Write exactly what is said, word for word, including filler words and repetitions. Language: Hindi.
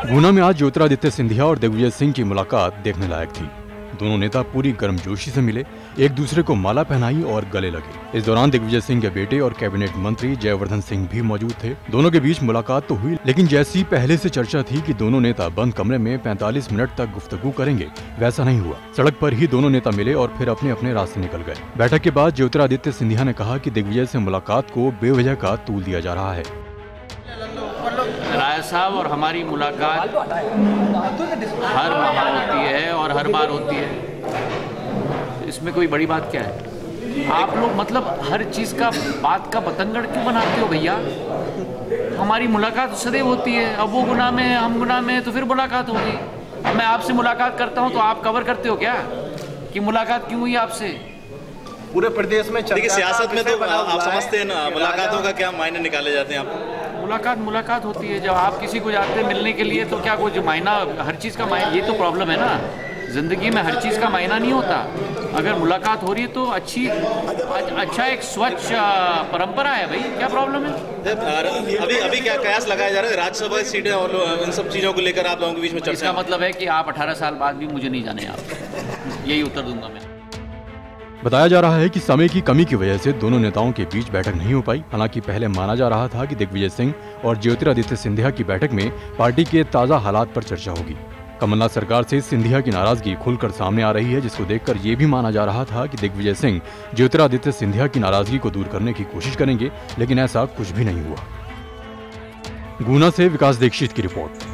गुना में आज ज्योतिरादित्य सिंधिया और दिग्विजय सिंह की मुलाकात देखने लायक थी। दोनों नेता पूरी गर्मजोशी से मिले, एक दूसरे को माला पहनाई और गले लगे। इस दौरान दिग्विजय सिंह के बेटे और कैबिनेट मंत्री जयवर्धन सिंह भी मौजूद थे। दोनों के बीच मुलाकात तो हुई, लेकिन जैसी पहले से चर्चा थी कि दोनों नेता बंद कमरे में पैंतालीस मिनट तक गुफ्तगू करेंगे, वैसा नहीं हुआ। सड़क पर ही दोनों नेता मिले और फिर अपने अपने रास्ते निकल गए। बैठक के बाद ज्योतिरादित्य सिंधिया ने कहा कि दिग्विजय से मुलाकात को बेवजह का तूल दिया जा रहा है। राय साहब और हमारी मुलाकात हर माह होती है और हर बार होती है, इसमें कोई बड़ी बात क्या है? आप लोग मतलब हर चीज़ का बात का बतंगड़ क्यों बनाते हो भैया? हमारी मुलाकात सदैव होती है। अब वो गुना में हम गुना में तो फिर मुलाकात होगी। अब मैं आपसे मुलाकात करता हूँ तो आप कवर करते हो क्या कि मुलाकात क्यों हुई आपसे? पूरे प्रदेश में देखिए, सियासत में तो आप समझते हैं ना, मुलाकातों का क्या मायने निकाले जाते हैं आप? मुलाकात मुलाकात होती है। जब आप किसी को जाते हैं मिलने के लिए तो क्या कुछ मायना, हर चीज़ का मायना, ये तो प्रॉब्लम है ना। ज़िंदगी में हर चीज़ का मायना नहीं होता। अगर मुलाकात हो रही है तो अच्छी अच्छा एक स्वच्छ परंपरा है भाई, क्या प्रॉब्लम है? अभी अभी क्या कयास लगाया जा रहा है राज्यसभा सीटें और इन सब चीज़ों को लेकर आप लोगों के बीच में चर्चा? इसका मतलब है कि आप अठारह साल बाद भी मुझे नहीं जाने, आप यही उत्तर दूंगा मैं। बताया जा रहा है कि समय की कमी की वजह से दोनों नेताओं के बीच बैठक नहीं हो पाई। हालांकि पहले माना जा रहा था कि दिग्विजय सिंह और ज्योतिरादित्य सिंधिया की बैठक में पार्टी के ताज़ा हालात पर चर्चा होगी। कमलनाथ सरकार से सिंधिया की नाराजगी खुलकर सामने आ रही है, जिसको देखकर ये भी माना जा रहा था कि दिग्विजय सिंह ज्योतिरादित्य सिंधिया की नाराजगी को दूर करने की कोशिश करेंगे, लेकिन ऐसा कुछ भी नहीं हुआ। गुना से विकास दीक्षित की रिपोर्ट।